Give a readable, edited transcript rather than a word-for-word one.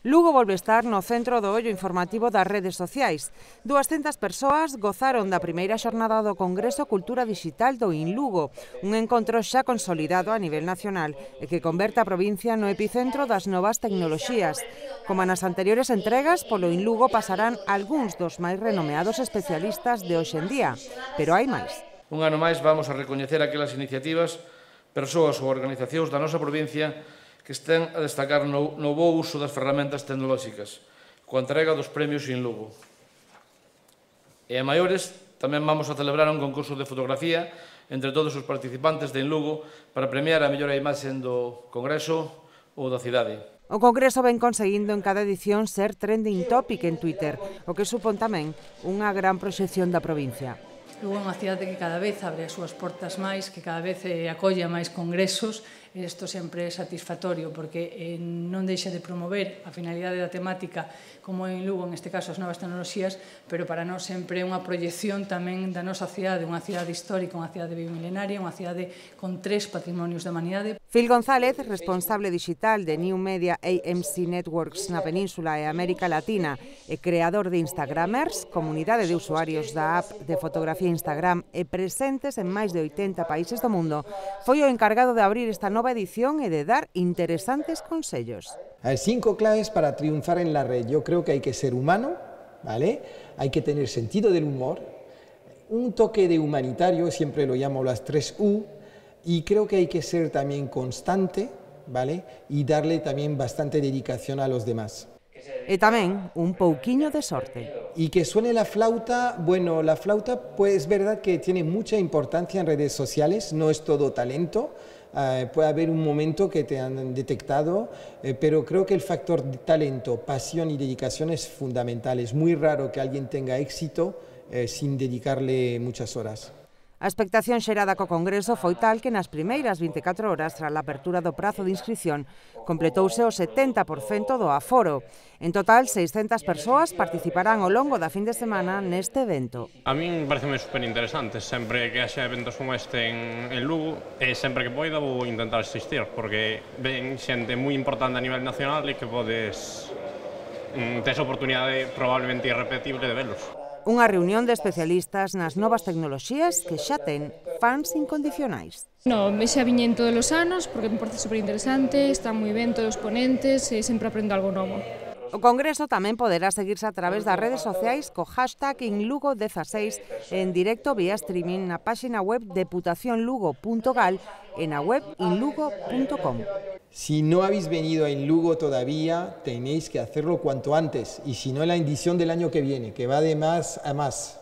Lugo volve estar no centro do ollo informativo das redes sociais. 200 persoas gozaron da primeira xornada do Congreso Cultura Digital do InLugo, un encontro xa consolidado a nivel nacional e que converte a provincia no epicentro das novas tecnoloxías. Como nas anteriores entregas, polo InLugo pasarán algúns dos máis renomeados especialistas de hoxe en día, pero hai máis. Un ano máis vamos a recoñecer aquelas iniciativas, persoas ou organizacións da nosa provincia que estén a destacar no bo uso das ferramentas tecnolóxicas, coa entrega dos premios InLugo. E a maiores, tamén vamos a celebrar un concurso de fotografía entre todos os participantes de InLugo para premiar a mellor imaxe do Congreso ou da cidade. O Congreso ven conseguindo en cada edición ser trending topic en Twitter, o que supón tamén unha gran proxección da provincia. Lugo é unha cidade que cada vez abre as súas portas máis, que cada vez acolla máis congresos, e isto sempre é satisfactorio, porque non deixa de promover a finalidade da temática, como en Lugo, en este caso, as novas tecnoloxías, pero para nós sempre é unha proyección tamén da nosa cidade, unha cidade histórica, unha cidade bimilenaria, unha cidade con 3 patrimonios da humanidade. Phil González, responsable digital de New Media AMC Networks na Península e América Latina e creador de Instagramers, comunidade de usuarios da app de fotografía Instagram e presentes en máis de 80 países do mundo, foi o encargado de abrir esta nova edición e de dar interesantes consellos. Hay 5 claves para triunfar en la red. Yo creo que hay que ser humano, ¿vale? Hay que tener sentido del humor, un toque de humanitario, siempre lo llamo las 3 U, y creo que hay que ser también constante, ¿vale? Y darle también bastante dedicación a los demás. E tamén un pouquiño de sorte. Y que suene la flauta, bueno, la flauta pues es verdad que tiene mucha importancia en redes sociales, no es todo talento, puede haber un momento que te han detectado, pero creo que el factor de talento, pasión y dedicación es fundamental. Es muy raro que alguien tenga éxito sin dedicarle muchas horas. A expectación xerada co Congreso foi tal que nas primeiras 24 horas tras a apertura do prazo de inscripción completouse o 70% do aforo. En total, 600 persoas participarán ao longo da fin de semana neste evento. A min pareceme super interesante, sempre que haxa eventos como este en Lugo, e sempre que poida vou intentar asistir, porque ven xente moi importante a nivel nacional e que podes tes a oportunidade probablemente irrepetible de velos. Unha reunión de especialistas nas novas tecnoloxías que xa ten fans incondicionais. Xa viñen todos os anos porque me parece super interesante, están moi ben todos os ponentes e sempre aprendo algo novo. O Congreso tamén poderá seguirse a través das redes sociais co hashtag InLugo16 en directo vía streaming na páxina web deputacionlugo.gal e na web inlugo.com. Si no habéis venido a InLugo todavía, tenéis que hacerlo cuanto antes, y si no, en la edición del año que viene, que va de más a más.